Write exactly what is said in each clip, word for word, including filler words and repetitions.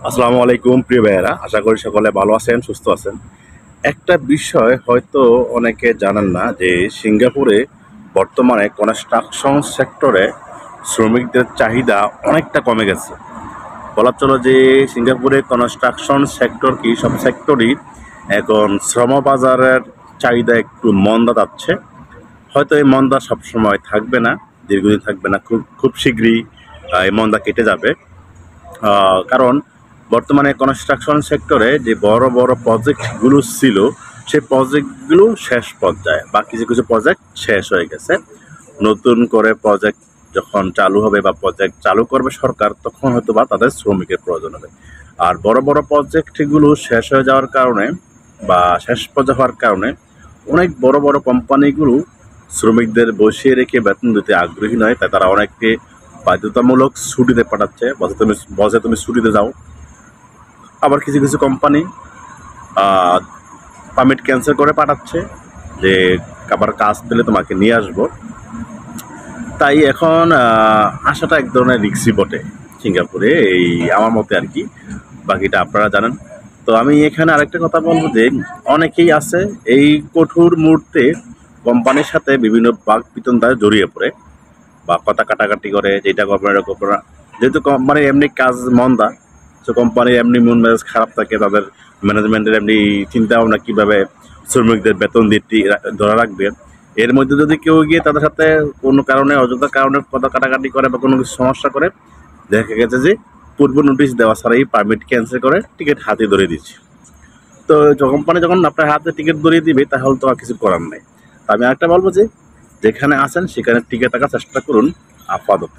আসসালামু আলাইকুম প্রিয় ভাইয়েরা, আশা করি সকলে ভালো আছেন, সুস্থ আছেন। একটা বিষয় হয়তো অনেকে জানেন না যে সিঙ্গাপুরে বর্তমানে কনস্ট্রাকশন সেক্টরে শ্রমিকদের চাহিদা অনেকটা কমে গেছে। বলা চলো যে সিঙ্গাপুরে কনস্ট্রাকশন সেক্টর কি সব সেক্টরই এখন শ্রমবাজারের চাহিদা একটু মন্দা যাচ্ছে। হয়তো এই মন্দা সবসময় থাকবে না, দীর্ঘদিন থাকবে না, খুব খুব শীঘ্রই আহ, এই মন্দা কেটে যাবে। আহ, কারণ বর্তমানে কনস্ট্রাকশন সেক্টরে যে বড় বড় প্রজেক্টগুলো ছিল সেই প্রজেক্টগুলো শেষ পর্যায়ে বা কিছু কিছু প্রজেক্ট শেষ হয়ে গেছে। নতুন করে প্রজেক্ট যখন চালু হবে বা প্রজেক্ট চালু করবে সরকার, তখন হয়তো বা তাদের শ্রমিকের প্রয়োজন হবে। আর বড় বড় প্রজেক্টগুলো শেষ হয়ে যাওয়ার কারণে বা শেষ পর্যায়ে হওয়ার কারণে অনেক বড় বড় কোম্পানিগুলো শ্রমিকদের বসিয়ে রেখে বেতন দিতে আগ্রহী নয়, তাই তারা অনেককে বাধ্যতামূলক ছুটিতে পাঠাচ্ছে, বসে তুমি বসে তুমি ছুটিতে যাও। আবার কিছু কিছু কোম্পানি পারমিট ক্যান্সেল করে পাঠাচ্ছে যে আবার কাজ পেলে তোমাকে নিয়ে আসবো। তাই এখন আহ, আসাটা এক ধরনের রিক্সি বটে সিঙ্গাপুরে, এই আমার মতে আর কি। বাকিটা আপনারা জানেন। তো আমি এখানে আরেকটা কথা বলবো যে অনেকেই আছে এই কঠোর মুহূর্তে কোম্পানির সাথে বিভিন্ন বাক বিতন্ডায় জড়িয়ে পড়ে বা কথা কাটাকাটি করে, যেটা করবে এটা করবে না। যেহেতু কোম্পানির এমনি কাজ মন্দা, তো কোম্পানির এমনি মন মেজাজ খারাপ থাকে, তাদের ম্যানেজমেন্টের এমনি চিন্তা ভাবনা কীভাবে শ্রমিকদের বেতন দিয়ে ধরে রাখবে। এর মধ্যে যদি কেউ গিয়ে তাদের সাথে কোনো কারণে অযথা কারণে কথা কাটাকাটি করে বা কোনো কিছু সমস্যা করে, দেখা গেছে যে পূর্ব নোটিশ দেওয়া ছাড়াই পারমিট ক্যান্সেল করে টিকিট হাতে ধরে দিচ্ছে। তো কোম্পানি যখন আপনার হাতে টিকিট ধরিয়ে দিবে তাহলে তো আর কিছু করার নেই। তা আমি একটা বলবো যে যেখানে আছেন সেখানে টিকে থাকার চেষ্টা করুন আপাতত।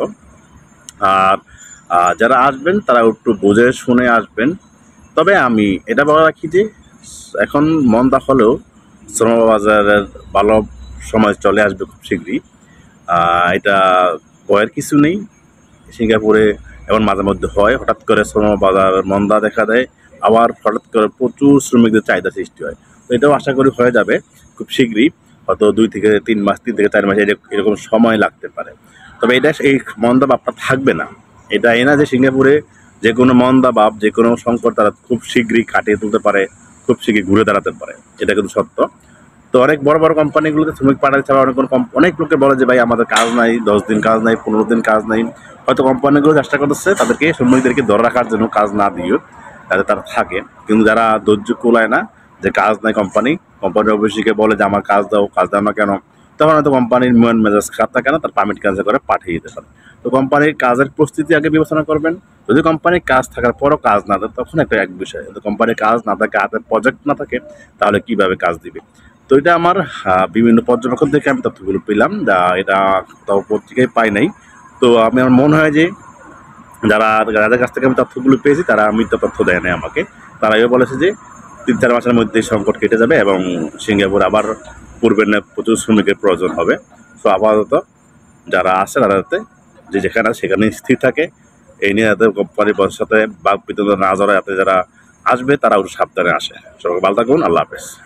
আর আহ, যারা আসবেন তারা একটু বুঝে শুনে আসবেন। তবে আমি এটা বলে রাখি যে এখন মন্দা হলেও শ্রমবাজারের ভালো সময় চলে আসবে খুব শীঘ্রই। আহ, এটা ভয়ের কিছু নেই। সিঙ্গাপুরে এখন মাঝে মধ্যে হয়, হঠাৎ করে শ্রমবাজার মন্দা দেখা দেয়, আবার হঠাৎ করে প্রচুর শ্রমিকদের চাহিদা সৃষ্টি হয়। তো এটাও আশা করি হয়ে যাবে খুব শীঘ্রই, হয়তো দুই থেকে তিন মাস তিন থেকে চার মাস এরকম সময় লাগতে পারে। তবে এটা এই মন্দা ভাবটা থাকবে না। এটা এই না যে সিঙ্গাপুরে যে কোনো মন্দা ভাব, যে কোনো সংকট তারা খুব শীঘ্রই কাটিয়ে তুলতে পারে, খুব শীঘ্রই ঘুরে দাঁড়াতে পারে, এটা কিন্তু সত্য। তো অনেক বড় বড় কোম্পানিগুলোতে শ্রমিক পাঠাতে ছাড়া অনেক কোনো অনেক লোকে বলে যে ভাই আমাদের কাজ নাই, দশ দিন কাজ নাই, পনেরো দিন কাজ নাই। হয়তো কোম্পানিগুলো চেষ্টা করতেছে তাদেরকে শ্রমিকদেরকে ধরে রাখার জন্য, কাজ না দিও যাতে তারা থাকে। কিন্তু যারা ধৈর্য কুলায় না, যে কাজ নাই, কোম্পানি কোম্পানির অফিসকে বলে যে আমার কাজ দাও, কাজ দাও না কেন, তখন হয়তো কোম্পানির মন মেজাজ খারাপ থাকে না, তার পারমিট ক্যান্সেল করে পাঠিয়ে দিতে পারে। তো কোম্পানির কাজের প্রস্তুতি আগে বিবেচনা করবেন। যদি কোম্পানির কাজ থাকার পরও কাজ না দেয় তখন একটা এক বিষয়, যদি কোম্পানির কাজ না থাকে, হাতে প্রজেক্ট না থাকে, তাহলে কিভাবে কাজ দিবে। তো এটা আমার আহ, বিভিন্ন পর্যবেক্ষণ থেকে আমি তথ্যগুলো পেলাম, যা এটা কোথাও পত্রিকায় পাই নাই। তো আমি আমার মনে হয় যে যারা যাদের কাছ থেকে আমি তথ্যগুলো পেয়েছি তারা মিথ্যা তথ্য দেয় নাই আমাকে। তারা এও বলেছে যে তিন চার মাসের মধ্যে সংকট কেটে যাবে এবং সিঙ্গাপুর আবার পূর্বের ন্যায় প্রচুর শ্রমিকের প্রয়োজন হবে। তো আপাতত যারা আছে তারা যাতে যে যেখানে আছে সেখানে স্থির থাকে, এই নিয়ে যাতে কোম্পানির বসের সাথে বাক বিতরণ না জড়ায়, যাতে যারা আসবে তারা একটু সাবধানে আসে। সবাই ভালো থাকুন, আল্লাহ হাফেজ।